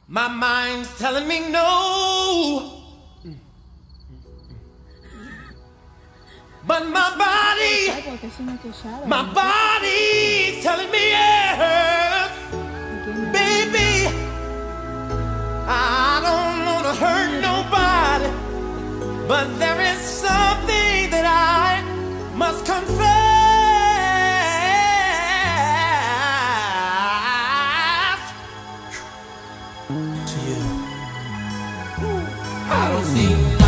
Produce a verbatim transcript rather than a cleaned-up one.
My mind's telling me no, but my body, my body's telling me yes. Baby, I don't wanna hurt nobody, but there is something that I must confess to you. I don't see